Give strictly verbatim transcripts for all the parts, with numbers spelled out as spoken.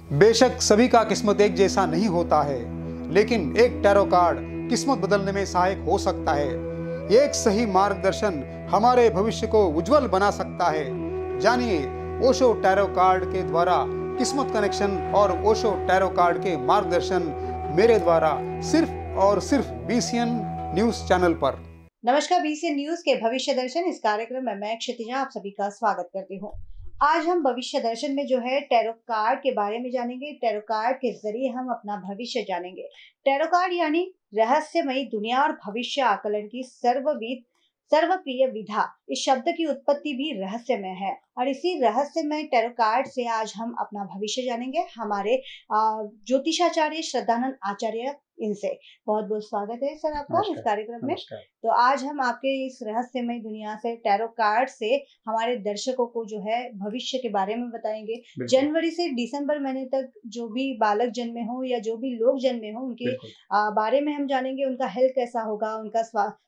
बेशक सभी का किस्मत एक जैसा नहीं होता है, लेकिन एक टैरो कार्ड किस्मत बदलने में सहायक हो सकता है। एक सही मार्गदर्शन हमारे भविष्य को उज्जवल बना सकता है। जानिए ओशो टैरो कार्ड के द्वारा किस्मत कनेक्शन और ओशो टैरो कार्ड के मार्गदर्शन मेरे द्वारा सिर्फ और सिर्फ बीसीएन न्यूज चैनल पर। नमस्कार, बीसीएन न्यूज के भविष्य दर्शन इस कार्यक्रम में मैं क्षितिजा आप सभी का स्वागत करती हूँ। आज हम भविष्य दर्शन में जो है टैरो कार्ड के बारे में जानेंगे। टैरो कार्ड के जरिए हम अपना भविष्य जानेंगे। टैरो कार्ड यानी रहस्यमयी दुनिया और भविष्य आकलन की सर्वविद सर्वप्रिय विधा। इस शब्द की उत्पत्ति भी रहस्यमय है और इसी रहस्यमय टैरो कार्ड से आज हम अपना भविष्य जानेंगे। हमारे ज्योतिषाचार्य श्रद्धानंद आचार्य, इनसे बहुत बहुत स्वागत है सर आपका इस कार्यक्रम में। तो आज हम आपके इस रहस्यमय दुनिया से टैरो कार्ड से हमारे दर्शकों को जो है भविष्य के बारे में बताएंगे। जनवरी से दिसंबर महीने तक जो भी बालक जन्मे हो या जो भी लोग जन्मे हो उनके बारे में हम जानेंगे। उनका हेल्थ कैसा होगा, उनका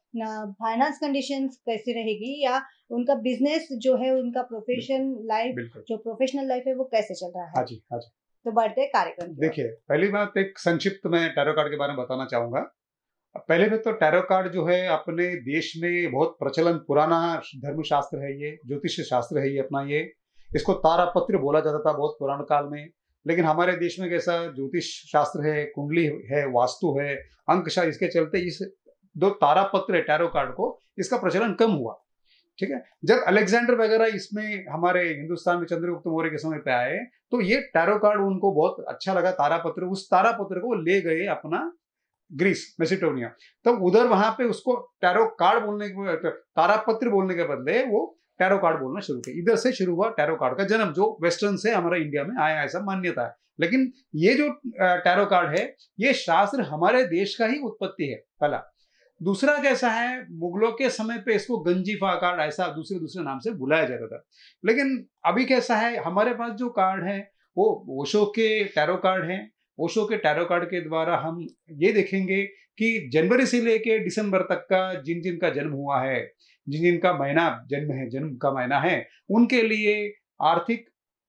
फाइनेंस कंडीशंस कैसी रहेगी, या उनका बिजनेस जो है, उनका प्रोफेशन लाइफ जो प्रोफेशनल लाइफ है वो कैसे चल रहा है। हाँ जी, हाँ जी। तो बढ़ते कार्यक्रम। देखिए, पहली बात एक संक्षिप्त में टैरो कार्ड के बारे में बताना चाहूंगा। पहले में तो टैरो कार्ड जो है अपने देश में बहुत प्रचलन, पुराना धर्मशास्त्र है, ये ज्योतिष शास्त्र है, ये अपना ये इसको तारापत्र बोला जाता था बहुत पुराने काल में। लेकिन हमारे देश में कैसा ज्योतिष शास्त्र है, कुंडली है, वास्तु है, अंकशास्त्र, इसके चलते इस दो तारापत्र टैरो कार्ड को इसका प्रचलन कम हुआ। ठीक है, जब अलेक्जेंडर वगैरह इसमें हमारे हिंदुस्तान में चंद्रगुप्त मौर्य के समय पे आए तो ये टैरो कार्ड उनको बहुत अच्छा लगा। तारापत्र, उस तारापत्र को ले गए अपना ग्रीस, मेसिडोनिया। तब तो उधर वहां पे उसको टैरो कार्ड बोलने के, तारापत्र बोलने के बदले वो टैरो कार्ड बोलना शुरू किया। इधर से शुरू हुआ टैरो कार्ड का जन्म, जो वेस्टर्न से हमारा इंडिया में आया, ऐसा मान्यता है। लेकिन ये जो टैरो कार्ड है ये शास्त्र हमारे देश का ही उत्पत्ति है, पहला। दूसरा कैसा है, मुगलों के समय पे इसको गंजीफा कार्ड ऐसा दूसरे दूसरे नाम से बुलाया जाता था। लेकिन अभी कैसा है, हमारे पास जो कार्ड है वो ओशो के टैरो कार्ड है। ओशो के टैरो कार्ड के द्वारा हम ये देखेंगे कि जनवरी से लेके दिसंबर तक का जिन जिन का जन्म हुआ है, जिन जिन का महीना जन्म है, जन्म का महीना है, उनके लिए आर्थिक,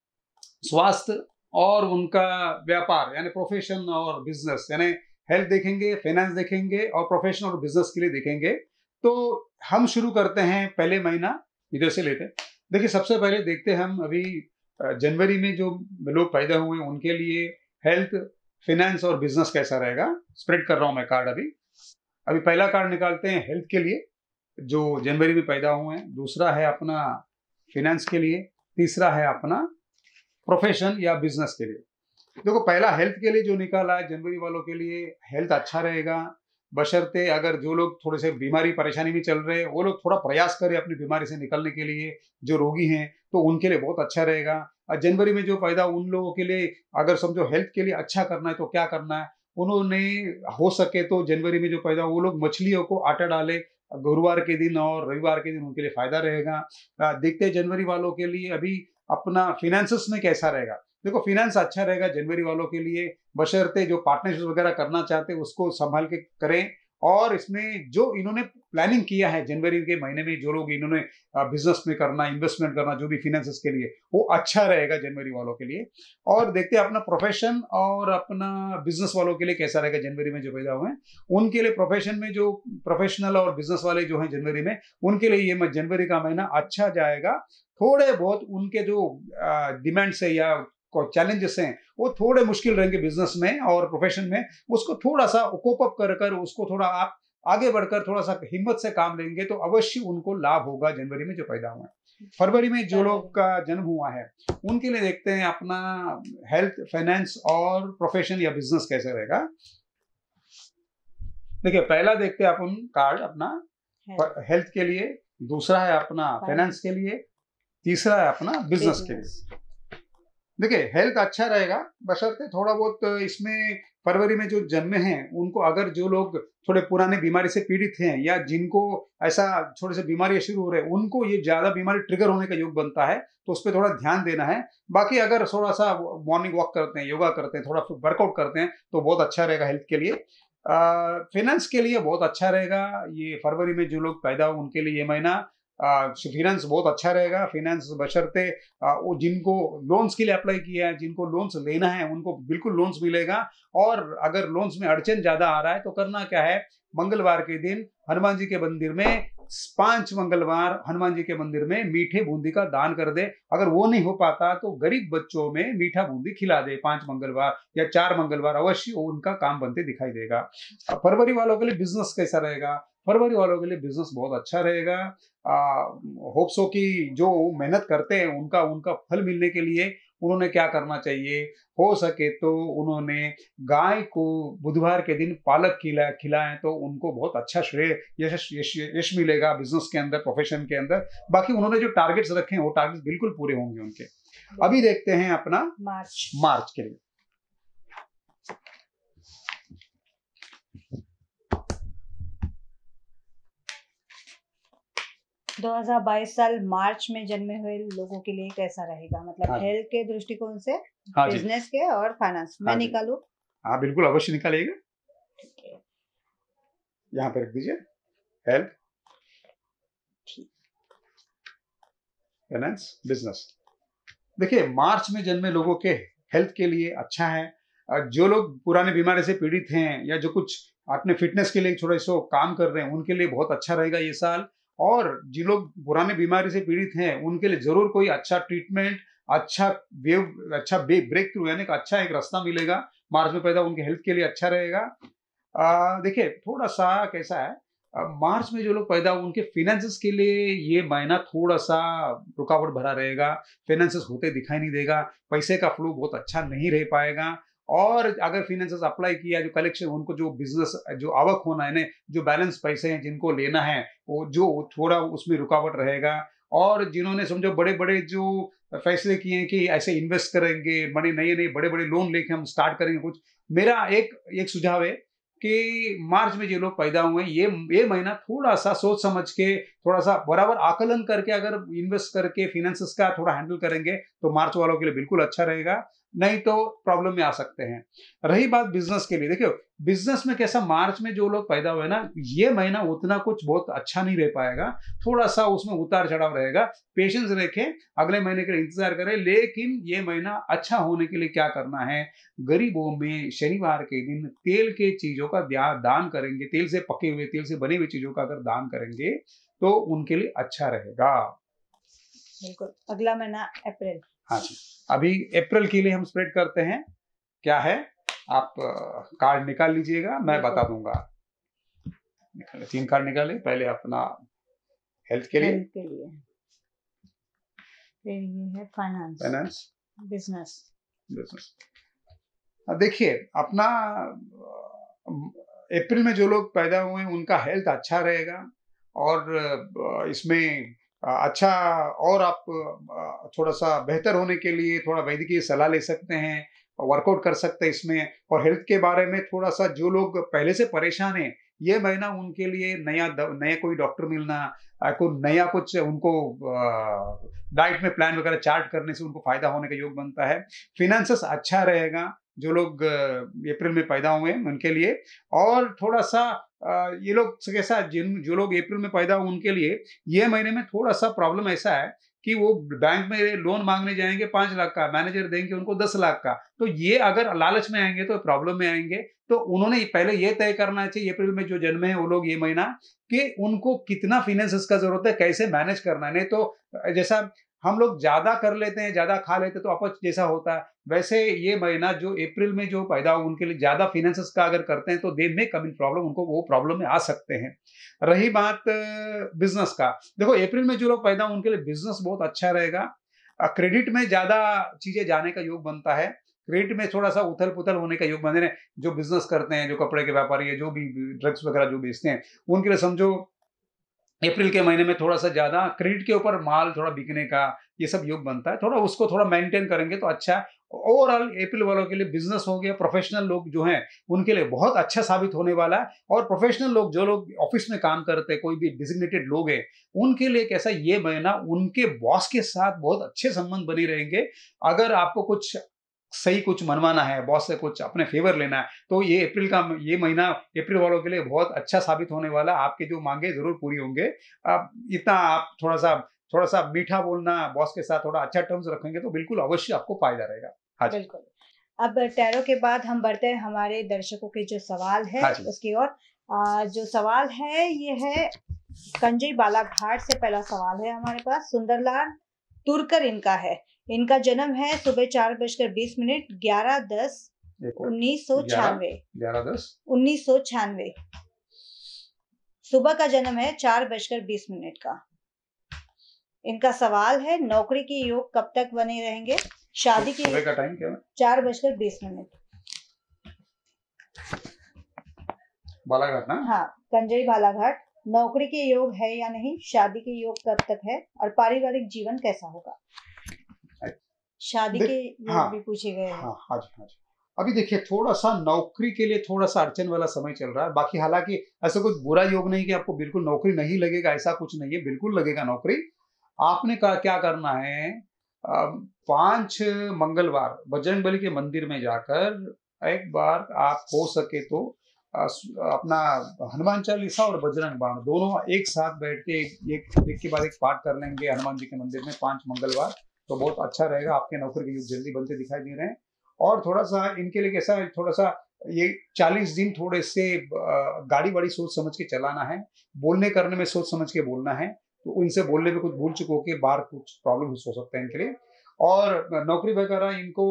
स्वास्थ्य और उनका व्यापार यानी प्रोफेशन और बिजनेस, यानी हेल्थ देखेंगे, फाइनेंस देखेंगे और प्रोफेशनल और बिजनेस के लिए देखेंगे। तो हम शुरू करते हैं, पहले महीना इधर से लेते हैं। देखिए, सबसे पहले देखते हैं हम अभी जनवरी में जो लोग पैदा हुए उनके लिए हेल्थ, फाइनेंस और बिजनेस कैसा रहेगा। स्प्रेड कर रहा हूं मैं कार्ड। अभी अभी पहला कार्ड निकालते हैं हेल्थ के लिए, जो जनवरी में पैदा हुए हैं। दूसरा है अपना फाइनेंस के लिए। तीसरा है अपना प्रोफेशन या बिजनेस के लिए। देखो, पहला हेल्थ के लिए जो निकाला है जनवरी वालों के लिए, हेल्थ अच्छा रहेगा बशर्ते अगर जो लोग थोड़े से बीमारी परेशानी में चल रहे हैं वो लोग थोड़ा प्रयास करें अपनी बीमारी से निकलने के लिए। जो रोगी हैं तो उनके लिए बहुत अच्छा रहेगा। और जनवरी में जो पैदा उन लोगों के लिए अगर समझो हेल्थ के लिए अच्छा करना है तो क्या करना है, उन्होंने हो सके तो जनवरी में जो पैदा वो लोग मछलियों को आटा डाले गुरुवार के दिन और रविवार के दिन, उनके लिए फायदा रहेगा। देखते हैं जनवरी वालों के लिए अभी अपना फिनेंसेस में कैसा रहेगा। देखो, फिनेंस अच्छा रहेगा जनवरी वालों के लिए बशर्ते जो पार्टनरशिप वगैरह करना चाहते हैं उसको संभाल के करें। और इसमें जो इन्होंने प्लानिंग किया है जनवरी के महीने में, जो लोग इन्होंने बिजनेस में करना, इन्वेस्टमेंट करना, जो भी फिनेंसेस के लिए, वो अच्छा रहेगा जनवरी वालों के लिए। और देखते हैं अपना प्रोफेशन और अपना बिजनेस वालों के लिए कैसा रहेगा जनवरी में जो पैदा हुए हैं उनके लिए। प्रोफेशन में जो प्रोफेशनल और बिजनेस वाले जो हैं जनवरी में, उनके लिए ये जनवरी का महीना अच्छा जाएगा। थोड़े बहुत उनके जो डिमांड्स है या चैलेंजेस हैं वो थोड़े मुश्किल रहेंगे बिजनेस में और प्रोफेशन में। उसको थोड़ा सा कोप अप कर कर उसको थोड़ा आप आगे बढ़कर थोड़ा सा हिम्मत से काम लेंगे तो अवश्य उनको लाभ होगा जनवरी में जो पैदा हुए हैं। फरवरी में जो लोग का जन्म हुआ है उनके लिए देखते हैं अपना हेल्थ, फाइनेंस और प्रोफेशन या बिजनेस कैसे रहेगा। देखिए, पहला देखते हैं अपन कार्ड अपना हेल्थ के लिए, दूसरा है अपना फाइनेंस के लिए, तीसरा है अपना बिजनेस के लिए। देखिए, हेल्थ अच्छा रहेगा बशर्ते थोड़ा बहुत इसमें फरवरी में जो जन्मे हैं उनको, अगर जो लोग थोड़े पुराने बीमारी से पीड़ित हैं या जिनको ऐसा थोड़े से बीमारियां शुरू हो रहे हैं, उनको ये ज्यादा बीमारी ट्रिगर होने का योग बनता है तो उस पर थोड़ा ध्यान देना है। बाकी अगर थोड़ा सा मॉर्निंग वॉक करते हैं, योगा करते हैं, थोड़ा वर्कआउट करते हैं तो बहुत अच्छा रहेगा हेल्थ के लिए। फाइनेंस के लिए बहुत अच्छा रहेगा ये फरवरी में जो लोग पैदा हो उनके लिए ये महीना। फिनेंस बहुत अच्छा रहेगा। फिनेंस बशर्ते आ, वो जिनको लोन्स के लिए अप्लाई किया है, जिनको लोन्स लेना है, उनको बिल्कुल लोन्स मिलेगा। और अगर लोन्स में अड़चन ज्यादा आ रहा है तो करना क्या है, मंगलवार के दिन हनुमान जी के मंदिर में, पांच मंगलवार हनुमान जी के मंदिर में मीठे बूंदी का दान कर दे। अगर वो नहीं हो पाता तो गरीब बच्चों में मीठा बूंदी खिला दे। पांच मंगलवार या चार मंगलवार अवश्य उनका काम बनते दिखाई देगा। फरवरी वालों के लिए बिजनेस कैसा रहेगा? फरवरी वालों के लिए बिजनेस बहुत अच्छा रहेगा। होप्सो की जो मेहनत करते हैं उनका उनका फल मिलने के लिए उन्होंने क्या करना चाहिए, हो सके तो उन्होंने गाय को बुधवार के दिन पालक खिला खिलाएं तो उनको बहुत अच्छा श्रेय यश यश यश मिलेगा बिजनेस के अंदर, प्रोफेशन के अंदर। बाकी उन्होंने जो टारगेट्स रखे हैं वो टारगेट्स बिल्कुल पूरे होंगे उनके। अभी देखते हैं अपना मार्च मार्च के लिए। दो हज़ार बाईस साल मार्च में जन्मे हुए लोगों के लिए कैसा रहेगा, मतलब हाँ हेल्थ के दृष्टिकोण से, हाँ जी, बिजनेस के और फाइनेंस? मैं हाँ जी, निकालूं? हाँ बिल्कुल अवश्य निकालिएगा। ठीक है, यहाँ पे रख दीजिए हेल्थ, ठीक। Finance, business. देखिए मार्च में जन्मे लोगों के हेल्थ के लिए अच्छा है। अ, जो लोग पुराने बीमारी से पीड़ित हैं या जो कुछ अपने फिटनेस के लिए थोड़े सो काम कर रहे हैं उनके लिए बहुत अच्छा रहेगा ये साल। और जिन लोग पुराने बीमारी से पीड़ित हैं उनके लिए जरूर कोई अच्छा ट्रीटमेंट, अच्छा वेव, अच्छा ब्रेक थ्रू यानी कि अच्छा एक रास्ता मिलेगा मार्च में पैदा, उनके हेल्थ के लिए अच्छा रहेगा। अ, देखिए थोड़ा सा कैसा है, अ, मार्च में जो लोग पैदा हुए उनके फिनेंसेस के लिए ये महीना थोड़ा सा रुकावट भरा रहेगा। फिनेंसेस होते दिखाई नहीं देगा, पैसे का फ्लो बहुत अच्छा नहीं रह पाएगा। और अगर फिनेंसेस अप्लाई किया, जो कलेक्शन उनको जो बिजनेस जो आवक होना है ना, जो बैलेंस पैसे हैं जिनको लेना है वो जो थोड़ा उसमें रुकावट रहेगा। और जिन्होंने समझो बड़े बड़े जो फैसले किए हैं कि ऐसे इन्वेस्ट करेंगे, बड़े नए नए बड़े बड़े लोन लेके हम स्टार्ट करेंगे कुछ, मेरा एक एक सुझाव है कि मार्च में जो लोग पैदा हुए हैं ये ये महीना थोड़ा सा सोच समझ के, थोड़ा सा बराबर आकलन करके अगर इन्वेस्ट करके फिनेंसेस का थोड़ा हैंडल करेंगे तो मार्च वालों के लिए बिल्कुल अच्छा रहेगा। नहीं तो प्रॉब्लम में आ सकते हैं। रही बात बिजनेस के लिए, देखियो बिजनेस में कैसा, मार्च में जो लोग पैदा हुए ना ये महीना उतना कुछ बहुत अच्छा नहीं रह पाएगा। थोड़ा सा उसमें उतार चढ़ाव रहेगा। पेशेंस रखें, अगले महीने के लिए इंतजार करें। लेकिन ये महीना अच्छा होने के लिए क्या करना है, गरीबों में शनिवार के दिन तेल के चीजों का दान करेंगे, तेल से पके हुए, तेल से बनी हुई चीजों का अगर दान करेंगे तो उनके लिए अच्छा रहेगा। बिल्कुल। अगला महीना अप्रैल। हाँ जी, अभी अप्रैल के लिए हम स्प्रेड करते हैं। क्या है, आप कार्ड निकाल लीजिएगा, मैं बता दूंगा। निकाले, तीन कार्ड निकाले। पहले अपना हेल्थ के लिए, हेल्थ के लिए, फिर ये है फाइनेंस, फाइनेंस, बिजनेस, बिजनेस। अब देखिए अपना अप्रैल में जो लोग पैदा हुए हैं उनका हेल्थ अच्छा रहेगा। और इसमें अच्छा, और आप थोड़ा सा बेहतर होने के लिए थोड़ा वैद्यकीय सलाह ले सकते हैं, वर्कआउट कर सकते हैं इसमें। और हेल्थ के बारे में थोड़ा सा जो लोग पहले से परेशान हैं, ये महीना उनके लिए नया नया कोई डॉक्टर मिलना, कोई नया कुछ उनको डाइट में प्लान वगैरह चार्ट करने से उनको फायदा होने का योग बनता है। फिनेंसेस अच्छा रहेगा जो लोग अप्रैल में पैदा हुए हैं उनके लिए। और थोड़ा सा ये लोग कैसा, जिन जो लोग अप्रैल में पैदा हुए उनके लिए ये महीने में थोड़ा सा प्रॉब्लम ऐसा है कि वो बैंक में लोन मांगने जाएंगे पांच लाख का, मैनेजर देंगे उनको दस लाख का। तो ये अगर लालच में आएंगे तो प्रॉब्लम में आएंगे। तो उन्होंने पहले ये तय करना चाहिए अप्रैल में जो जन्मे हैं वो लोग ये महीना, कि उनको कितना फिनेंसेस का जरूरत है, कैसे मैनेज करना है। नहीं तो जैसा हम लोग ज्यादा कर लेते हैं, ज्यादा खा लेते हैं तो अपच जैसा होता है, वैसे ये महीना जो अप्रैल में जो पैदा हो उनके लिए ज्यादा फिनेंसेस का अगर करते हैं तो दे में कम प्रॉब्लम, उनको वो प्रॉब्लम में आ सकते हैं। रही बात बिजनेस का, देखो अप्रैल में जो लोग पैदा हो उनके लिए बिजनेस बहुत अच्छा रहेगा। क्रेडिट में ज्यादा चीजें जाने का योग बनता है। क्रेडिट में थोड़ा सा उथल पुथल होने का योग बनते हैं। जो बिजनेस करते हैं, जो कपड़े के व्यापारी है, जो भी ड्रग्स वगैरह जो बेचते हैं, उनके लिए समझो अप्रैल के महीने में थोड़ा सा ज्यादा क्रेडिट के ऊपर माल थोड़ा बिकने का ये सब योग बनता है। थोड़ा उसको थोड़ा मेंटेन करेंगे तो अच्छा है। ओवरऑल अप्रैल वालों के लिए बिजनेस हो गया, प्रोफेशनल लोग जो हैं उनके लिए बहुत अच्छा साबित होने वाला है। और प्रोफेशनल लोग, जो लोग ऑफिस में काम करते हैं, कोई भी डिजिग्नेटेड लोग हैं, उनके लिए कैसा, ये महीना उनके बॉस के साथ बहुत अच्छे संबंध बने रहेंगे। अगर आपको कुछ सही कुछ मनवाना है, बॉस से कुछ अपने फेवर लेना है, तो ये अप्रैल का ये महीना अप्रैल वालों के लिए बहुत अच्छा साबित होने वाला है। आपकी जो मांगे जरूर पूरी होंगे। आप इतना आप थोड़ा सा थोड़ा सा मीठा बोलना, बॉस के साथ थोड़ा अच्छा टर्म्स रखेंगे तो बिल्कुल अवश्य आपको फायदा रहेगा। हाँ जी। बिल्कुल। अब टैरो के बाद हम बढ़ते हैं हमारे दर्शकों के जो सवाल है हाँ जी। उसकी ओर। आ, जो सवाल है ये है कंजई बालाघाट से। पहला सवाल है हमारे पास सुंदरलाल तुरकर इनका है। इनका जन्म है सुबह चार बजकर बीस मिनट ग्यारह दस उन्नीस सौ छियानवे ग्यारह दस उन्नीस सौ छियानवे सुबह का जन्म है चार बजकर बीस मिनट का। इनका सवाल है नौकरी के योग कब तक बने रहेंगे। शादी की सुबह का टाइम क्या है? चार बजकर बीस मिनट बालाघाट ना? हाँ, कंजई बालाघाट। नौकरी के योग है या नहीं, शादी के योग कब तक है और पारिवारिक जीवन कैसा होगा। शादी के योग हाँ, भी पूछे गए हैं। हाँ हाँ जी हाँ जी। अभी देखिए थोड़ा सा नौकरी के लिए थोड़ा सा अड़चन वाला समय चल रहा है। बाकी हालांकि ऐसा कुछ बुरा योग नहीं कि आपको बिल्कुल नौकरी नहीं लगेगा, ऐसा कुछ नहीं है, बिल्कुल लगेगा नौकरी। आपने का क्या करना है, पांच मंगलवार बजरंगबली के मंदिर में जाकर एक बार आप हो सके तो अपना हनुमान चालीसा और बजरंग बाण दोनों एक साथ बैठ के एक, एक, एक के बाद एक पाठ कर लेंगे हनुमान जी के मंदिर में पांच मंगलवार, तो बहुत अच्छा रहेगा। आपके नौकरी के युग जल्दी बनते दिखाई दे रहे हैं। और थोड़ा सा इनके लिए कैसा है, थोड़ा सा ये चालीस दिन थोड़े से गाड़ी वाड़ी सोच समझ के चलाना है, बोलने करने में सोच समझ के बोलना है। तो उनसे बोलने में कुछ भूल चुके होके बाहर कुछ प्रॉब्लम हो सकता है इनके लिए। और नौकरी वगैरह इनको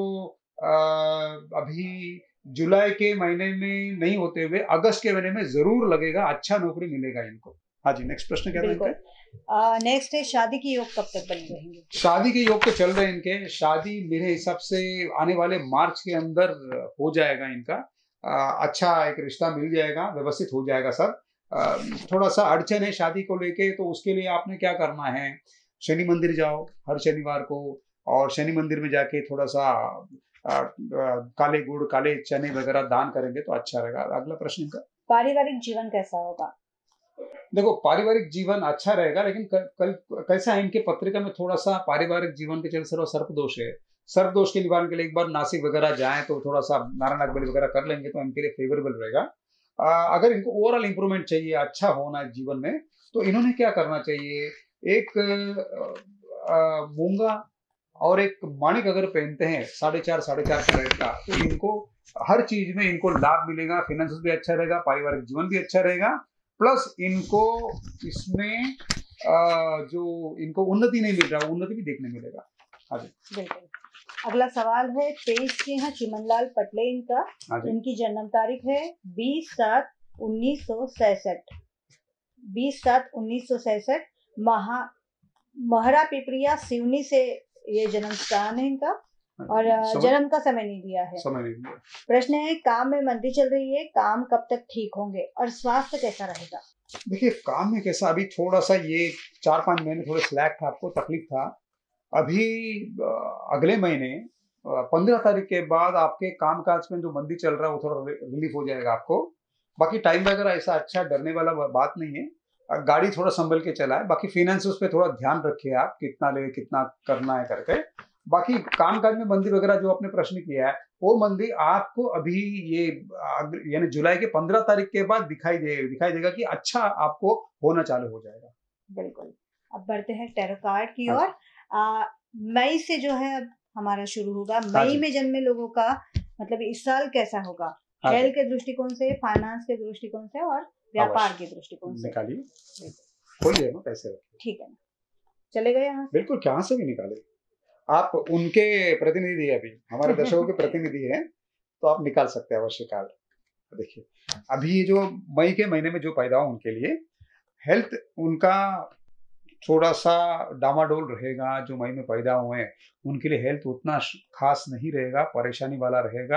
अभी जुलाई के महीने में नहीं होते हुए अगस्त के महीने में जरूर लगेगा, अच्छा नौकरी मिलेगा इनको। हाँ जी, नेक्स्ट प्रश्न क्या था? नेक्स्ट है शादी के योग कब तक बने रहेंगे। शादी के योग तो चल रहे हैं इनके। शादी मेरे हिसाब से आने वाले मार्च के अंदर हो जाएगा इनका। आ, अच्छा एक रिश्ता मिल जाएगा, व्यवस्थित हो जाएगा सब। आ, थोड़ा सा अड़चन है शादी को लेके, तो उसके लिए आपने क्या करना है, शनि मंदिर जाओ हर शनिवार को, और शनि मंदिर में जाके थोड़ा सा आ, आ, काले गुड़ काले चने वगैरह दान करेंगे तो अच्छा रहेगा। अगला प्रश्न इनका, पारिवारिक जीवन कैसा होगा। देखो पारिवारिक जीवन अच्छा रहेगा, लेकिन कल कैसा है इनके पत्रिका में थोड़ा सा पारिवारिक जीवन के चलते सर्व सर्प दोष है। सर्प दोष के निवारण के लिए एक बार नासिक वगैरह जाएं तो थोड़ा सा नारायण बलि वगैरह कर लेंगे तो इनके लिए फेवरेबल रहेगा। आ, अगर इनको ओवरऑल इंप्रूवमेंट चाहिए, अच्छा होना है जीवन में, तो इन्होंने क्या करना चाहिए, एक मूंगा और एक माणिक अगर पहनते हैं साढ़े चार साढ़े चार कैरेट का, तो इनको हर चीज में इनको लाभ मिलेगा, फाइनेंस भी अच्छा रहेगा, पारिवारिक जीवन भी अच्छा रहेगा, प्लस इनको इसमें जो इनको उन्नति नहीं मिल रहा, उन्नति भी देखने मिलेगा। हाँ जी, बिल्कुल। अगला सवाल है तेईस सिंह चिमनलाल पटले इनका। इनकी जन्म तारीख है बीस सात उन्नीस सौ सैसठ बीस सात उन्नीस सौ सैसठ महा महरा पिपरिया सिवनी से ये जन्म स्थान है इनका, और जन्म का समय नहीं दिया है। समय नहीं दिया। प्रश्न है काम में मंदी चल रही है, काम कब तक ठीक होंगे और स्वास्थ्य कैसा रहेगा। देखिए काम में कैसा, अभी थोड़ा सा ये चार पांच महीने थोड़े स्लैक था, आपको तकलीफ था। अभी अगले महीने पंद्रह तारीख के बाद आपके काम काज में जो मंदी चल रहा है वो थोड़ा रिलीफ हो जाएगा आपको। बाकी टाइम वगैरह ऐसा अच्छा डरने वाला बात नहीं है। गाड़ी थोड़ा संभल के चलाए, बाकी फाइनेंस उस पर थोड़ा ध्यान रखिए आप, कितना ले कितना करना है करके। बाकी काम काज में मंदी वगैरह जो आपने प्रश्न किया है, वो मंदी आपको अभी ये यानी जुलाई के पंद्रह तारीख के बाद दिखाई दे दिखाई देगा कि अच्छा आपको होना चालू हो जाएगा। बिल्कुल। अब बढ़ते हैं टैरो कार्ड की ओर। मई से जो है अब हमारा शुरू होगा। मई में जन्मे लोगों का मतलब इस साल कैसा होगा, हेल्थ के दृष्टिकोण से, फाइनेंस के दृष्टिकोण से और व्यापार के दृष्टिकोण से। निकालिए, खोलिए ना पैसे, ठीक है, चले गए यहाँ। बिल्कुल, कहाँ से भी निकाले, आप उनके प्रतिनिधि है, अभी हमारे दर्शकों के प्रतिनिधि हैं, तो आप निकाल सकते हैं अवश्य काल। देखिए अभी ये जो मई के महीने में जो पैदा हो उनके लिए हेल्थ उनका थोड़ा सा डामाडोल रहेगा। जो मई में पैदा हुए हैं उनके लिए हेल्थ उतना खास नहीं रहेगा, परेशानी वाला रहेगा।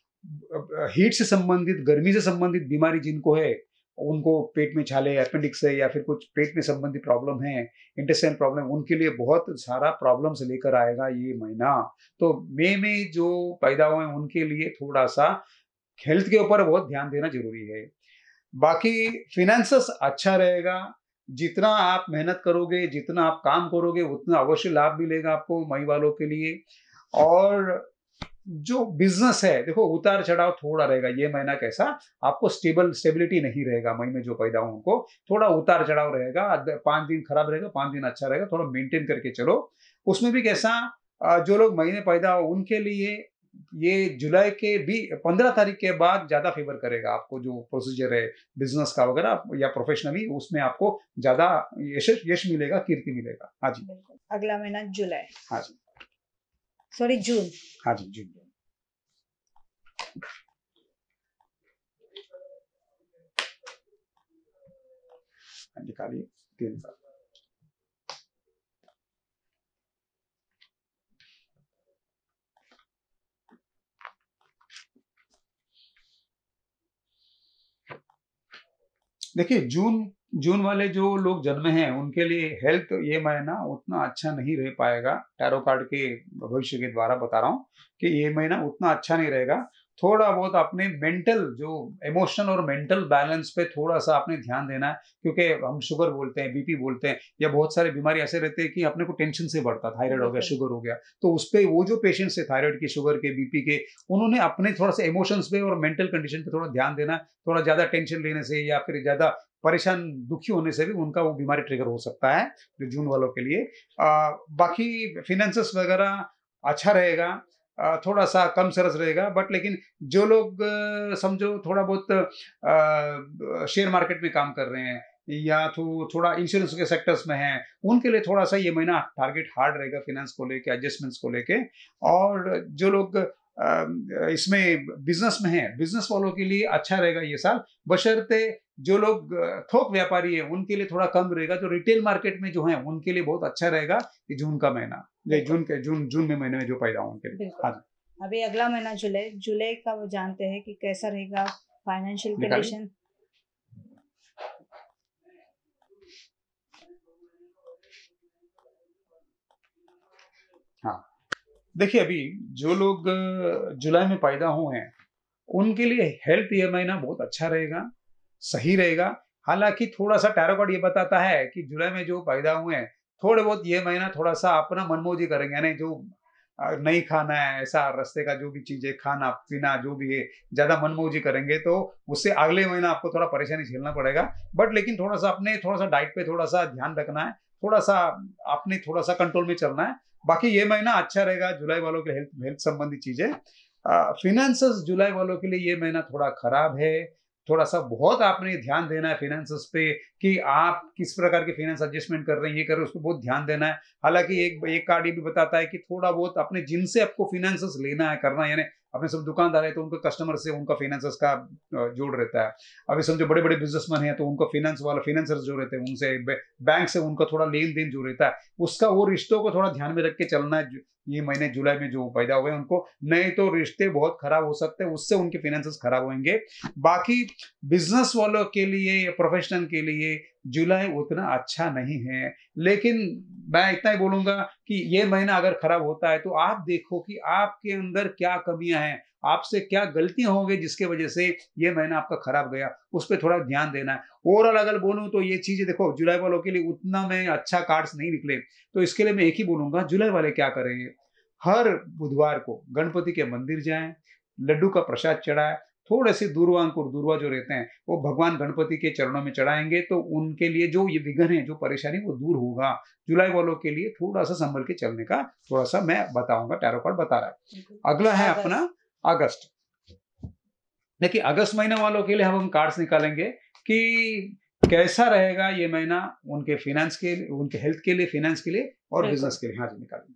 हीट से संबंधित, गर्मी से संबंधित बीमारी जिनको है, उनको पेट में छाले, अपेंडिक्स है या फिर कुछ पेट में संबंधित प्रॉब्लम है, इंटेस्टाइन प्रॉब्लम, उनके लिए बहुत सारा प्रॉब्लम से लेकर आएगा ये महीना। तो मई में जो पैदा हुए हैं उनके लिए थोड़ा सा हेल्थ के ऊपर बहुत ध्यान देना जरूरी है। बाकी फिनेंसेस अच्छा रहेगा, जितना आप मेहनत करोगे, जितना आप काम करोगे, उतना अवश्य लाभ मिलेगा आपको मई वालों के लिए। और जो बिजनेस है देखो उतार चढ़ाव थोड़ा रहेगा ये महीना, कैसा आपको स्टेबल स्टेबिलिटी नहीं रहेगा। मई में जो पैदा हुए उनको थोड़ा उतार चढ़ाव रहेगा, पांच दिन खराब रहेगा, पांच दिन अच्छा रहेगा, थोड़ा मेंटेन करके चलो। उसमें भी कैसा, जो लोग महीने पैदा हो उनके लिए ये जुलाई के भी पंद्रह तारीख के बाद ज्यादा फेवर करेगा आपको। जो प्रोसीजर है बिजनेस का वगैरह या प्रोफेशनली, उसमें आपको ज्यादा यश यश मिलेगा, कीर्ति मिलेगा। हाँ जी। अगला महीना जुलाई, हाँ जी, सॉरी जून। हाँ जी, जून। निकालिए तीन साल। देखिए जून जून वाले जो लोग जन्मे हैं उनके लिए हेल्थ ये महीना उतना अच्छा नहीं रह पाएगा। टैरो कार्ड के भविष्य के द्वारा बता रहा हूँ कि ये महीना उतना अच्छा नहीं रहेगा। थोड़ा बहुत अपने मेंटल जो इमोशनल और मेंटल बैलेंस पे थोड़ा सा आपने ध्यान देना है, क्योंकि हम शुगर बोलते हैं, बीपी बोलते हैं, या बहुत सारे बीमारी ऐसे रहते हैं कि अपने को टेंशन से बढ़ता, थायराइड हो गया, शुगर हो गया, तो उस पे वो जो पेशेंट्स है थायराइड के, शुगर के, बीपी के, उन्होंने अपने थोड़ा सा इमोशंस पे और मेंटल कंडीशन पे थोड़ा ध्यान देना। थोड़ा ज्यादा टेंशन लेने से या फिर ज्यादा परेशान दुखी होने से भी उनका वो बीमारी ट्रिगर हो सकता है, जो जून वालों के लिए। आ, बाकी फिनेंसेस वगैरह अच्छा रहेगा, आ, थोड़ा सा कम सरस रहेगा, बट लेकिन जो लोग आ, समझो थोड़ा बहुत आ, शेयर मार्केट में काम कर रहे हैं या तो थोड़ा इंश्योरेंस के सेक्टर्स में हैं, उनके लिए थोड़ा सा ये महीना टारगेट हार्ड रहेगा फिनेंस को लेके, एडजस्टमेंट्स को लेके। और जो लोग इसमें बिजनेस में हैं, बिजनेस वालों के लिए अच्छा रहेगा ये साल, बशर्ते जो लोग थोक व्यापारी है उनके लिए थोड़ा कम रहेगा। जो रिटेल मार्केट में जो है उनके लिए बहुत अच्छा रहेगा ये जून का महीना, ये जून के जून जून में महीने में जो पैदा हो उनके लिए। हाँ जी। अभी अगला महीना जुलाई, जुलाई का वो जानते हैं कि कैसा रहेगा फाइनेंशियल कंडीशन। हाँ देखिए, अभी जो लोग जुलाई में पैदा हुए हैं उनके लिए हेल्थ ये महीना बहुत अच्छा रहेगा, सही रहेगा। हालांकि थोड़ा सा टैरो कार्ड ये बताता है कि जुलाई में जो पैदा हुए हैं थोड़े बहुत ये महीना थोड़ा सा अपना मनमौजी करेंगे, यानी जो नहीं खाना है, ऐसा रास्ते का जो भी चीजें खाना पीना जो भी है, ज्यादा मनमौजी करेंगे तो उससे अगले महीना आपको थोड़ा परेशानी झेलना पड़ेगा। बट लेकिन थोड़ा सा अपने थोड़ा सा डाइट पे थोड़ा सा ध्यान रखना है, थोड़ा सा अपने थोड़ा सा कंट्रोल में चलना है। बाकी ये महीना अच्छा रहेगा जुलाई वालों के हेल्थ हेल्थ संबंधी चीजें। फिनेंसेस जुलाई वालों के लिए ये महीना थोड़ा खराब है, थोड़ा सा बहुत आपने ध्यान देना है फिनेंसेस पे कि आप किस प्रकार के फाइनेंस एडजस्टमेंट कर रहे हैं, ये कर रहे हैं, उसको बहुत ध्यान देना है। हालांकि एक एक कार्ड ये भी बताता है कि थोड़ा बहुत अपने जिनसे आपको फाइनेंसेस लेना है करना है, यानी अपने सब दुकानदार है तो उनके कस्टमर से उनका फाइनेंसेस का जोड़ रहता है। अभी समझो बड़े बड़े बिजनेसमैन हैं तो उनका फाइनेंस वाला फाइनेंसर्स जो रहते हैं उनसे, बैंक से उनका थोड़ा लेन देन जो रहता है उसका, वो रिश्तों को थोड़ा ध्यान में रख के चलना है ये महीने जुलाई में जो पैदा हुए उनको, नहीं तो रिश्ते बहुत खराब हो सकते हैं, उससे उनके फाइनेंसेस खराब होंगे। बाकी बिजनेस वालों के लिए, प्रोफेशनल के लिए जुलाई उतना अच्छा नहीं है, लेकिन मैं इतना ही बोलूंगा कि ये महीना अगर खराब होता है तो आप देखो कि आपके अंदर क्या कमियां हैं, आपसे क्या गलतियां होंगी जिसके वजह से ये महीना आपका खराब गया, उस पर थोड़ा ध्यान देना है। ओवरऑल अगर बोलूं तो ये चीजें देखो जुलाई वालों के लिए उतना में अच्छा कार्ड्स नहीं निकले, तो इसके लिए मैं एक ही बोलूंगा जुलाई वाले क्या करेंगे, हर बुधवार को गणपति के मंदिर जाएं, लड्डू का प्रसाद चढ़ाएं, थोड़े से दूर्वा अंकुर दूर्वा जो रहते हैं वो भगवान गणपति के चरणों में चढ़ाएंगे तो उनके लिए जो ये विघ्न है, जो परेशानी, वो दूर होगा। जुलाई वालों के लिए थोड़ा सा संभल के चलने का थोड़ा सा मैं बताऊंगा, टैरो कार्ड बता रहा है। अगला है अपना अगस्त। देखिए अगस्त महीना वालों के लिए हम कार्ड्स निकालेंगे कि कैसा रहेगा ये महीना उनके फाइनेंस के लिए, उनके हेल्थ के लिए, फाइनेंस के लिए और बिजनेस के लिए। हाँ जी, निकालेंगे।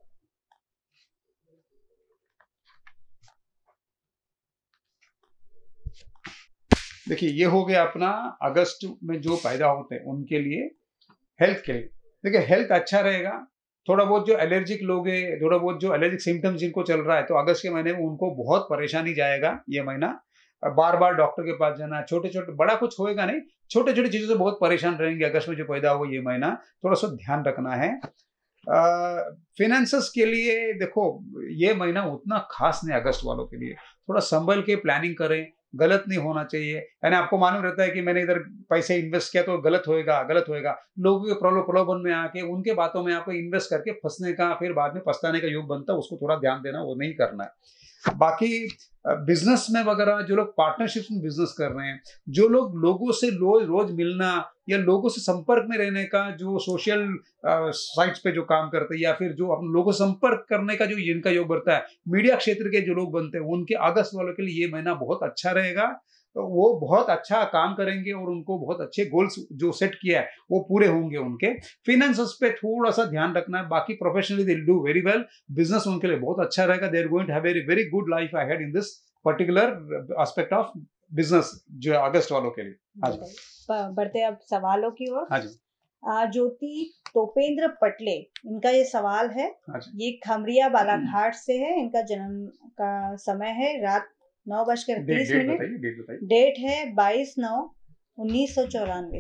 देखिए ये हो गया अपना अगस्त में जो पैदा होते हैं उनके लिए हेल्थ के लिए। देखिए हेल्थ अच्छा रहेगा, थोड़ा बहुत जो एलर्जिक लोग हैं, थोड़ा बहुत जो एलर्जिक सिम्टम्स जिनको चल रहा है तो अगस्त के महीने में उनको बहुत परेशानी जाएगा ये महीना। बार बार डॉक्टर के पास जाना, छोटे छोटे, बड़ा कुछ होएगा नहीं, छोटे छोटे चीजों से बहुत परेशान रहेंगे अगस्त में जो पैदा हुआ ये महीना, थोड़ा सा ध्यान रखना है। फाइनेंसेस के लिए देखो ये महीना उतना खास नहीं अगस्त वालों के लिए, थोड़ा संभल के प्लानिंग करें, गलत नहीं होना चाहिए। यानी आपको मालूम रहता है कि मैंने इधर पैसे इन्वेस्ट किया तो गलत होएगा, गलत होएगा। लोगों के प्रलो प्रलोभन में आके उनके बातों में आपको इन्वेस्ट करके फंसने का, फिर बाद में पछताने का योग बनता है, उसको थोड़ा ध्यान देना, वो नहीं करना है। बाकी बिजनेस में वगैरह जो लोग पार्टनरशिप में बिजनेस कर रहे हैं, जो लोग लोगों से रोज रोज मिलना या लोगों से संपर्क में रहने का, जो सोशल साइट्स पे जो काम करते हैं या फिर जो अपने लोगों से संपर्क करने का जो इनका योग बढ़ता है, मीडिया क्षेत्र के जो लोग बनते हैं, उनके अगस्त वालों के लिए ये महीना बहुत अच्छा रहेगा। तो वो बहुत अच्छा काम करेंगे और उनको बहुत अच्छे गोल्स जो सेट किया है वो पूरे होंगे उनके। फिनेंसेस पे थोड़ा सा ध्यान रखना है, बाकी professionally they will do very well. Business उनके लिए बहुत अच्छा रहेगा। They are going to have very very good life ahead in this particular aspect of business जो अगस्त वालों के लिए। हाँ जी, बढ़ते अब सवालों की ओर। हाँ जी, ज्योति तोपेंद्र पटले, इनका ये सवाल है। हाँ जी, ये खमरिया बालाघाट से है। इनका जन्म का समय है रात नौ बजकर तीस मिनट। डेट बताइए। डेट है बाईस नौ उन्नीस सौ चौरानवे।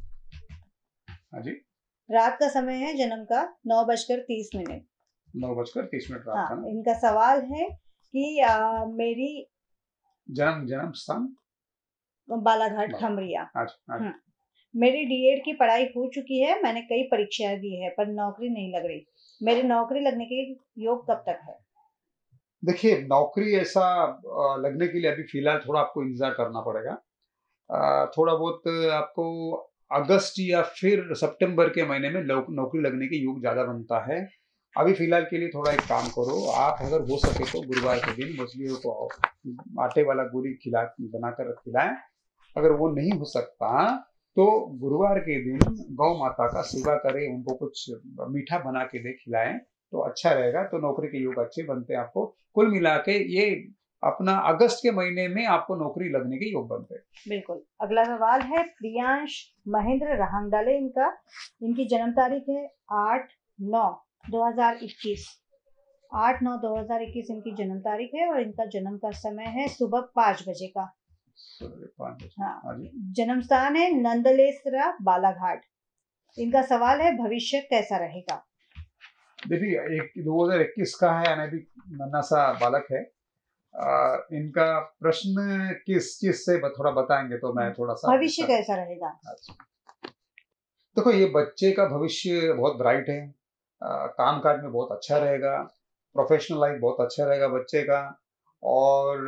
हाँ जी, रात का समय है जन्म का नौ बजकर तीस मिनट। नौ बजकर तीस मिनट रात का। हाँ, इनका सवाल है कि आ, मेरी जन्म जन्म स्थान बालाघाट खमरिया। आज, आज। मेरी डीएड की पढ़ाई हो चुकी है। मैंने कई परीक्षाएं दी है पर नौकरी नहीं लग रही। मेरी नौकरी लगने के योग कब तक है? देखिए, नौकरी ऐसा लगने के लिए अभी फिलहाल थोड़ा आपको इंतजार करना पड़ेगा। थोड़ा बहुत आपको अगस्त या फिर सितंबर के महीने में नौकरी लगने के योग ज्यादा बनता है। अभी फिलहाल के लिए थोड़ा एक काम करो, आप अगर हो सके तो गुरुवार के दिन मछलियों को आटे वाला गोली खिला बनाकर खिलाएं। अगर वो नहीं हो सकता तो गुरुवार के दिन गौ माता का सेवा करें, उनको कुछ मीठा बना के दे खिलाएं तो अच्छा रहेगा। तो नौकरी के योग अच्छे बनते हैं आपको। कुल मिला के ये अपना अगस्त के महीने में आपको नौकरी लगने के योग बनते हैं। बिल्कुल। अगला सवाल है प्रियांश महेंद्र रहांगडाले। इनका इनकी जन्म तारीख है आठ नौ दो हजार इक्कीस। आठ नौ दो हजार इक्कीस इनकी जन्म तारीख है और इनका जन्म का समय है सुबह पाँच बजे का। हाँ, जन्म स्थान है नंदलेसरा बालाघाट। इनका सवाल है भविष्य कैसा रहेगा? देखिए, एक दो हजार इक्कीस का है, यानी अभी नन्हा सा बालक है। आ, इनका प्रश्न किस चीज से थोड़ा बताएंगे तो मैं थोड़ा सा। भविष्य कैसा रहेगा? देखो, ये बच्चे का भविष्य बहुत ब्राइट है। काम काज में बहुत अच्छा रहेगा, प्रोफेशनल लाइफ बहुत अच्छा रहेगा बच्चे का। और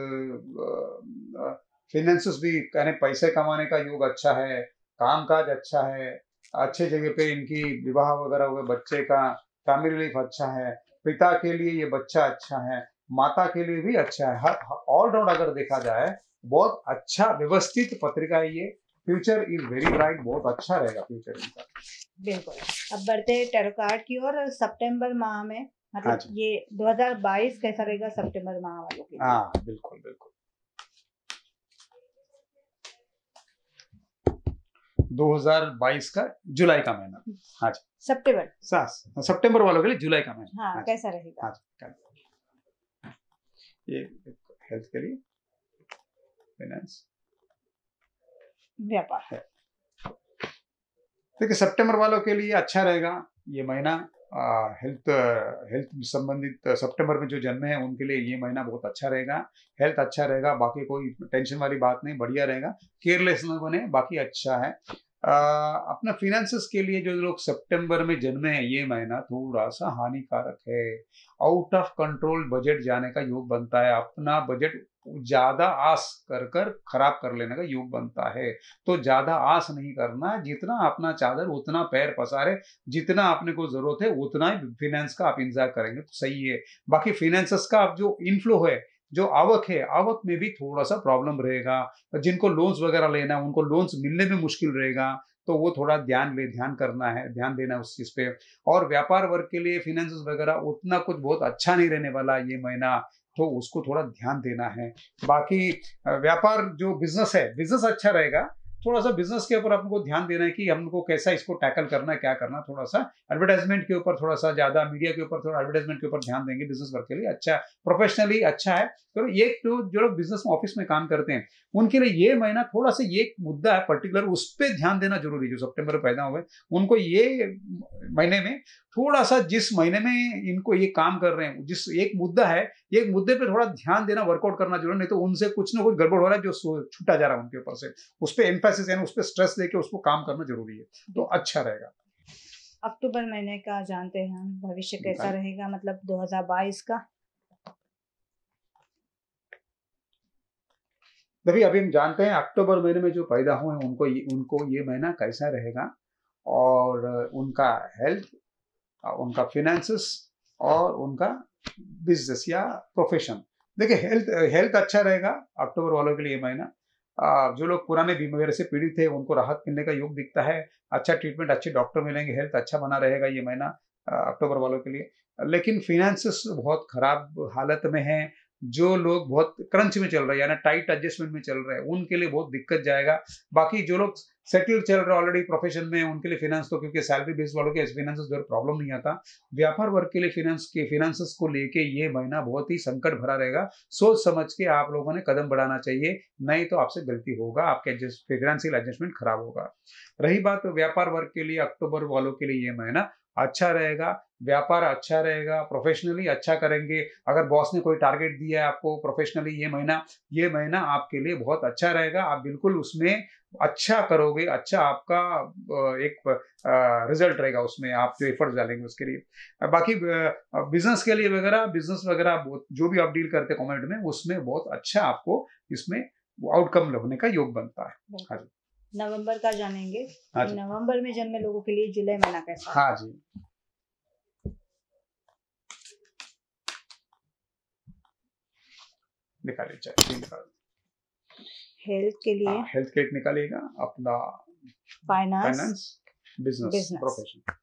फिनेंसेस भी, यानी पैसे कमाने का योग अच्छा है, काम काज अच्छा है, अच्छे जगह पे इनकी विवाह वगैरह हुए बच्चे का, फैमिली लाइफ अच्छा है, पिता के लिए ये बच्चा अच्छा है, माता के लिए भी अच्छा है। हर ऑलराउंड अगर देखा जाए बहुत अच्छा व्यवस्थित पत्रिका है ये। फ्यूचर इज वेरी ब्राइट, बहुत अच्छा रहेगा फ्यूचर इनका। बिल्कुल। अब बढ़ते हैं टैरो कार्ड की ओर। सितंबर माह में, मतलब ये दो हजार बाईस कैसा रहेगा सितंबर माह वालों के लिए? हाँ, बिल्कुल बिल्कुल। दो हजार बाईस का जुलाई का महीना। हाँ जी, सितंबर सितंबर वालों के लिए जुलाई का महीना। हाँ, कैसा रहेगा? हाँ जी, ये हेल्थ के लिए, फाइनेंस, व्यापार है। देखिए, सितंबर वालों के लिए अच्छा रहेगा ये महीना। हेल्थ हेल्थ संबंधित सितंबर में जो जन्मे हैं उनके लिए ये महीना बहुत अच्छा रहेगा। हेल्थ अच्छा रहेगा, बाकी कोई टेंशन वाली बात नहीं, बढ़िया रहेगा। केयरलेस न बने, बाकी अच्छा है। आ, अपना फिनेंसेस के लिए जो लोग सितंबर में जन्मे हैं, ये महीना थोड़ा सा हानिकारक है। आउट ऑफ कंट्रोल बजट जाने का योग बनता है। अपना बजट ज्यादा आस कर कर खराब कर लेने का योग बनता है। तो ज्यादा आस नहीं करना, जितना अपना चादर उतना पैर पसारे, जितना अपने को जरूरत है उतना ही फिनेंस का आप इंतजार करेंगे तो सही है। बाकी फिनेंसेस का आप जो इनफ्लो है, जो आवक है, आवक में भी थोड़ा सा प्रॉब्लम रहेगा। जिनको लोन्स वगैरह लेना है उनको लोन्स मिलने में मुश्किल रहेगा, तो वो थोड़ा ध्यान ले ध्यान करना है, ध्यान देना है उस चीज पे। और व्यापार वर्ग के लिए फिनेंसेस वगैरह उतना कुछ बहुत अच्छा नहीं रहने वाला ये महीना, तो उसको थोड़ा ध्यान देना है। बाकी व्यापार जो बिजनेस है, बिजनेस अच्छा रहेगा। थोड़ा सा बिजनेस के ऊपर हमको ध्यान देना है कि हमको कैसा इसको टैकल करना है, क्या करना है। थोड़ा सा एडवर्टाइजमेंट के ऊपर थोड़ा सा ज्यादा, मीडिया के ऊपर थोड़ा एडवर्टाइजमेंट के ऊपर ध्यान देंगे बिजनेस वर्क के लिए। अच्छा, प्रोफेशनली अच्छा है। तो ये तो जो लोग बिजनेस में ऑफिस में काम करते हैं उनके लिए ये महीना थोड़ा सा ये मुद्दा है पर्टिकुलर, उस पर ध्यान देना जरूरी है। जो सितंबर में पैदा हुए उनको ये महीने में थोड़ा सा, जिस महीने में इनको ये काम कर रहे हैं, जिस एक मुद्दा है, एक मुद्दे पे थोड़ा ध्यान देना, वर्कआउट करना जरूरी। नहीं तो उनसे कुछ ना कुछ गड़बड़ हो रहा है जो छूटा जा रहा है उनके ऊपर से। उस पर एम्फेसिस यानी उस पर स्ट्रेस देके उसको काम करना जरूरी है, तो अच्छा रहेगा। अक्टूबर महीने का जानते हैं हम, भविष्य कैसा रहेगा, मतलब दो हज़ार बाईस का। देखिए, अभी हम जानते हैं अक्टूबर महीने में जो पैदा हुए हैं उनको ये, उनको ये महीना कैसा रहेगा, और उनका हेल्थ, उनका फिनेंसेस और उनका बिजनेस या प्रोफेशन। देखिए, हेल्थ हेल्थ अच्छा रहेगा अक्टूबर वालों के लिए ये महीना। जो लोग पुराने बीमारी से पीड़ित थे उनको राहत मिलने का योग दिखता है। अच्छा ट्रीटमेंट, अच्छे डॉक्टर मिलेंगे, हेल्थ अच्छा बना रहेगा ये महीना अक्टूबर वालों के लिए। लेकिन फिनेंसेस बहुत खराब हालत में है। जो लोग बहुत क्रंच में चल रहे हैं, यानी टाइट एडजस्टमेंट में चल रहे हैं, उनके लिए बहुत दिक्कत जाएगा। बाकी जो लोग सेटल चल रहे ऑलरेडी प्रोफेशन में, उनके लिए फिनेंस तो, क्योंकि सैलरी बेस्ड वालों के फिनेंसेस जो प्रॉब्लम नहीं आता। व्यापार वर्ग के लिए फिनेंस के फिनेंसेस को लेके ये महीना बहुत ही संकट भरा रहेगा। सोच समझ के आप लोगों ने कदम बढ़ाना चाहिए, नहीं तो आपसे गलती होगा, आपके फाइनेंशियल एडजस्टमेंट खराब होगा। रही बात व्यापार वर्ग के लिए, अक्टूबर वालों के लिए ये महीना अच्छा रहेगा। व्यापार अच्छा रहेगा, प्रोफेशनली अच्छा करेंगे। अगर बॉस ने कोई टारगेट दिया है आपको प्रोफेशनली, ये महीना ये महीना आपके लिए बहुत अच्छा रहेगा। आप बिल्कुल उसमें अच्छा करोगे, अच्छा आपका एक रिजल्ट रहेगा उसमें, आप जो एफर्ट्स डालेंगे उसके लिए। बाकी बिजनेस के लिए वगैरह, बिजनेस वगैरह जो भी आप डील करते हैं कॉमोडिटी में, उसमें बहुत अच्छा आपको इसमें आउटकम होने का योग बनता है। हाँ जी। नवंबर का जानेंगे। हाँ जी। नवंबर में जन्मे लोगों के लिए जुलाई महीना कैसा है? हाँ जी। निकालिए, चाहिए निकाल। हेल्थ के लिए, हेल्थ के लिए निकालिएगा, अपना finance, finance, business, business. Profession.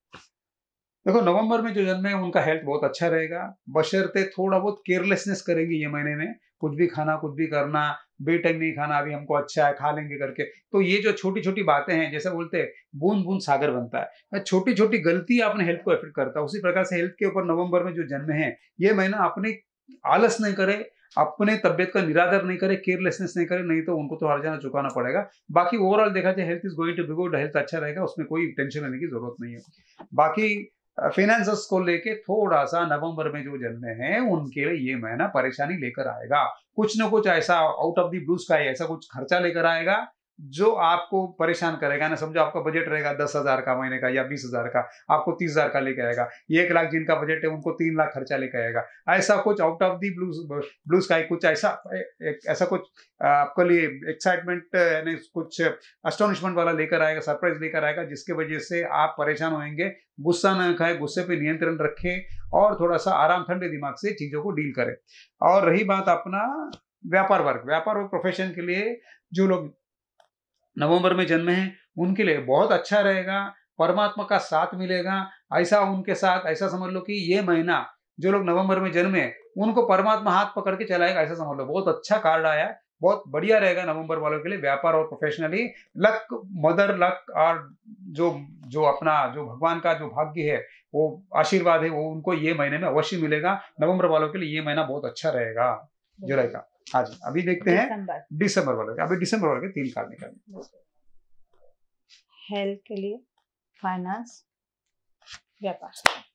देखो, नवंबर में जो जन्मे हैं उनका हेल्थ बहुत अच्छा रहेगा, बशर्ते थोड़ा बहुत केयरलेसनेस करेंगे ये महीने में। कुछ भी खाना, कुछ भी करना, बे टाइम नहीं खाना, अभी हमको अच्छा है खा लेंगे करके। तो ये जो छोटी छोटी बातें हैं, जैसे बोलते हैं बूंद बूंद सागर बनता है, छोटी छोटी गलती अपने हेल्थ को अफेक्ट करता है। उसी प्रकार से हेल्थ के ऊपर नवंबर में जो जन्मे हैं ये महीना अपने आलस नहीं करे, अपने तबियत का निरादर नहीं करे, केयरलेसनेस नहीं करे, नहीं तो उनको तो हर जाना चुकाना पड़ेगा। बाकी ओवरऑल देखा जाए health is going to be good, health अच्छा रहेगा, उसमें कोई टेंशन लेने की जरूरत नहीं है। बाकी फाइनेंसेस को लेके थोड़ा सा नवंबर में जो जन्मे हैं उनके लिए ये महीना परेशानी लेकर आएगा। कुछ न कुछ ऐसा out of the blue sky ऐसा कुछ खर्चा लेकर आएगा जो आपको परेशान करेगा। ना समझो आपका बजट रहेगा दस हजार का महीने का या बीस हजार का, आपको तीस हजार का लेके आएगा। एक लाख जिनका बजट है उनको तीन लाख खर्चा लेके आएगा। ऐसा कुछ out of the blue blue sky, कुछ ऐसा ऐसा कुछ आपके लिए एक्साइटमेंट यानी कुछ अस्टोनिशमेंट वाला लेकर आएगा, सरप्राइज लेकर आएगा, जिसके वजह से आप परेशान होंगे। गुस्सा न खाए, गुस्से पे नियंत्रण रखें और थोड़ा सा आराम ठंडे दिमाग से चीजों को डील करें। और रही बात अपना व्यापार वर्ग, व्यापार वर्ग प्रोफेशन के लिए जो लोग नवंबर में जन्मे हैं उनके लिए बहुत अच्छा रहेगा, परमात्मा का साथ मिलेगा। ऐसा उनके साथ, ऐसा समझ लो कि ये महीना जो लोग नवंबर में जन्मे उनको परमात्मा हाथ पकड़ के चलाएगा, ऐसा समझ लो। बहुत अच्छा कार्ड आया, बहुत बढ़िया रहेगा नवंबर वालों के लिए व्यापार और प्रोफेशनली। लक, मदर लक, और जो जो अपना जो भगवान का जो भाग्य है, वो आशीर्वाद है, वो उनको ये महीने में अवश्य मिलेगा। नवंबर वालों के लिए ये महीना बहुत अच्छा रहेगा, जुलाई का। हाँ जी, अभी देखते हैं दिसंबर वालों के। अभी दिसंबर वालों के तीन कार्ड निकालें। हेल्थ के लिए, फाइनेंस, व्यापार।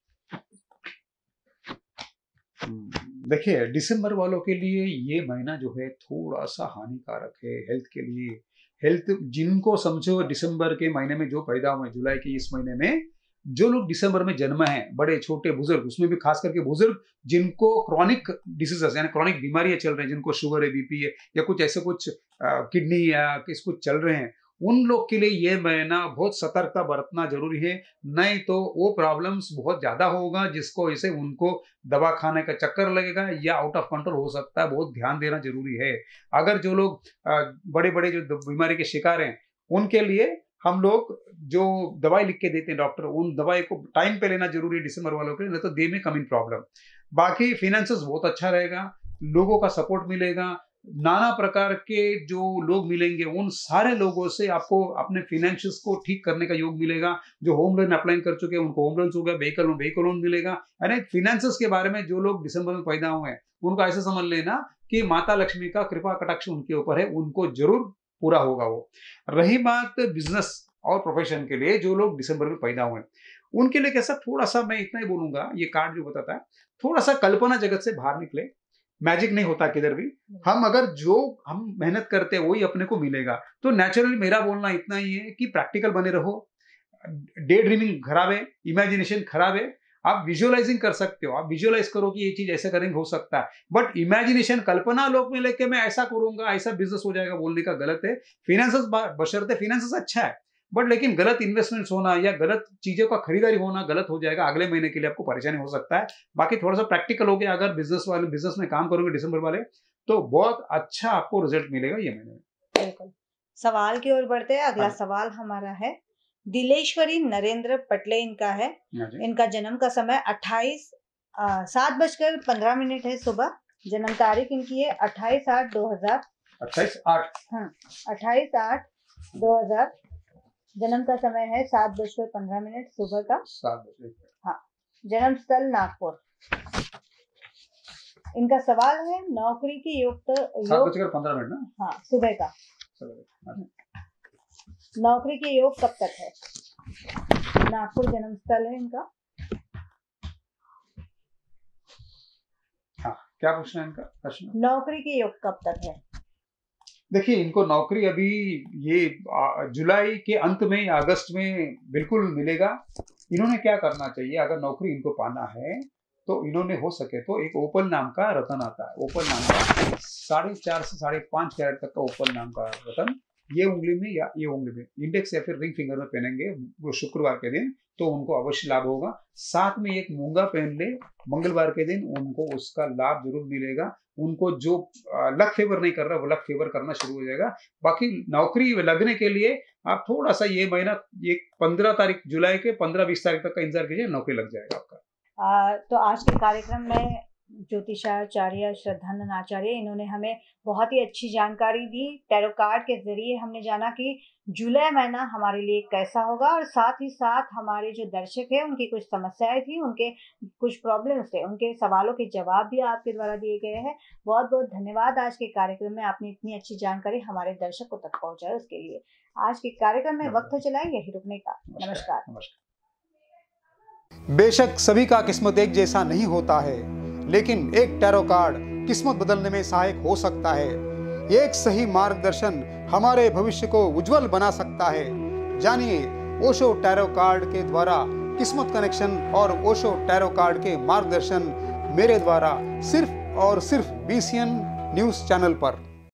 देखिए, दिसंबर वालों के लिए ये महीना जो है थोड़ा सा हानिकारक है हेल्थ के लिए। हेल्थ जिनको समझो दिसंबर के महीने में जो पैदा हुए, जुलाई के इस महीने में जो लोग दिसंबर में जन्म हैं, बड़े छोटे बुजुर्ग, उसमें भी खास करके बुजुर्ग जिनको क्रॉनिक डिसीजेस यानी क्रॉनिक बीमारियां चल रही हैं, जिनको शुगर है, बीपी है, या कुछ ऐसे कुछ किडनी या किस कुछ चल रहे हैं, उन लोग के लिए ये महीना बहुत सतर्कता बरतना जरूरी है। नहीं तो वो प्रॉब्लम्स बहुत ज्यादा होगा, जिसको इसे उनको दवा खाने का चक्कर लगेगा या आउट ऑफ कंट्रोल हो सकता है। बहुत ध्यान देना जरूरी है। अगर जो लोग बड़े बड़े जो बीमारी के शिकार हैं उनके लिए हम लोग जो दवाई लिख के देते हैं डॉक्टर, उन दवाई को टाइम पे लेना जरूरी है दिसंबर वालों के लिए, नहीं तो दे में कम इन प्रॉब्लम। बाकी फिनेंसेस बहुत अच्छा रहेगा, लोगों का सपोर्ट मिलेगा, नाना प्रकार के जो लोग मिलेंगे, उन सारे लोगों से आपको अपने फाइनेंशियल्स को ठीक करने का योग मिलेगा। जो होम लोन अप्लाई कर चुके हैं उनको होम लोन हो गया, व्हीकल लोन व्हीकल लोन मिलेगा। यानी फाइनेंसेस के बारे में जो लोग दिसंबर में पैदा हुए हैं उनको ऐसे समझ लेना कि माता लक्ष्मी का कृपा कटाक्ष उनके ऊपर है, उनको जरूर पूरा होगा वो। रही बात बिजनेस और प्रोफेशन के लिए, जो लोग दिसंबर में पैदा हुए उनके लिए कैसा, थोड़ा सा मैं इतना ही बोलूंगा, ये कार्ड जो बताता है थोड़ा सा कल्पना जगत से बाहर निकले। मैजिक नहीं होता किधर भी। हम अगर जो हम मेहनत करते हैं वही अपने को मिलेगा। तो नेचुरली मेरा बोलना इतना ही है कि प्रैक्टिकल बने रहो। डे ड्रीमिंग खराब है, इमेजिनेशन खराब है। आप विजुअलाइजिंग कर सकते हो, आप विजुअलाइज करो कि ये चीज ऐसे करेंगे हो सकता है, बट इमेजिनेशन कल्पना लोक में लेके मैं ऐसा करूंगा ऐसा बिजनेस हो जाएगा बोलने का गलत है। फाइनेंसेस बशर्ते फाइनेंसेस अच्छा है, बट लेकिन गलत इन्वेस्टमेंट्स होना या गलत चीजों का खरीदारी होना गलत हो जाएगा, अगले महीने के लिए आपको परेशानी हो सकता है। बाकी थोड़ा सा प्रैक्टिकल हो गया, अगर बिजनेस वाले बिजनेस में काम करोगे दिसंबर वाले तो बहुत अच्छा आपको रिजल्ट मिलेगा ये महीने में। बिल्कुल। सवाल की ओर बढ़ते हैं। अगला सवाल हमारा है दिलेश्वरी नरेंद्र पटले, इनका है। इनका जन्म का समय अट्ठाईस सात बजकर पंद्रह मिनट है सुबह। जन्म तारीख इनकी है अट्ठाईस आठ दो हजार अट्ठाईस आठ हाँ अट्ठाईस आठ दो हजार। जन्म का समय है सात बजकर पंद्रह मिनट सुबह का। सात बजे हाँ। जन्म स्थल नागपुर। इनका सवाल है नौकरी की युक्त सात बजकर पंद्रह मिनट ना। हाँ सुबह का। नौकरी के योग कब तक है? नागपुर जन्म स्थल है इनका। हाँ, क्या पूछना है इनका प्रश्न? नौकरी के योग कब तक है? देखिए, इनको नौकरी अभी ये जुलाई के अंत में या अगस्त में बिल्कुल मिलेगा। इन्होंने क्या करना चाहिए, अगर नौकरी इनको पाना है तो इन्होंने हो सके तो एक ओपल नाम का रतन आता है। ओपल नाम का साढ़े चार से साढ़े पांच कैरेट तक का ओपल नाम का रतन ये उंगली में या ये उंगली में इंडेक्स या फिर रिंग फिंगर में पहनेंगे वो शुक्रवार के दिन, तो उनको अवश्य लाभ होगा। साथ में एक मूंगा पहन ले मंगलवार के दिन, उनको उसका लाभ जरूर मिलेगा। उनको जो लक फेवर नहीं कर रहा वो लक फेवर करना शुरू हो जाएगा। बाकी नौकरी लगने के लिए आप थोड़ा सा ये महीना एक पंद्रह तारीख जुलाई के पंद्रह बीस तारीख तक का इंतजार कीजिए, नौकरी लग जाएगा आपका। आ, तो आज के कार्यक्रम में ज्योतिषाचार्य श्रद्धानंद आचार्य, इन्होंने हमें बहुत ही अच्छी जानकारी दी। टैरो कार्ड के जरिए हमने जाना कि जुलाई महीना हमारे लिए कैसा होगा, और साथ ही साथ हमारे जो दर्शक हैं उनकी कुछ समस्याएं थी, उनके कुछ प्रॉब्लम्स थे, उनके सवालों के जवाब भी आपके द्वारा दिए गए हैं। बहुत बहुत धन्यवाद। आज के कार्यक्रम में आपने इतनी अच्छी जानकारी हमारे दर्शकों तक पहुँचाई, उसके लिए। आज के कार्यक्रम में वक्त हो चला यही रुकने का। नमस्कार। बेशक सभी का किस्मत एक जैसा नहीं होता है, लेकिन एक टैरो कार्ड किस्मत बदलने में सहायक हो सकता है। एक सही मार्गदर्शन हमारे भविष्य को उज्जवल बना सकता है। जानिए ओशो टैरो कार्ड के द्वारा किस्मत कनेक्शन और ओशो टैरो कार्ड के मार्गदर्शन मेरे द्वारा सिर्फ और सिर्फ बीसीएन न्यूज़ चैनल पर।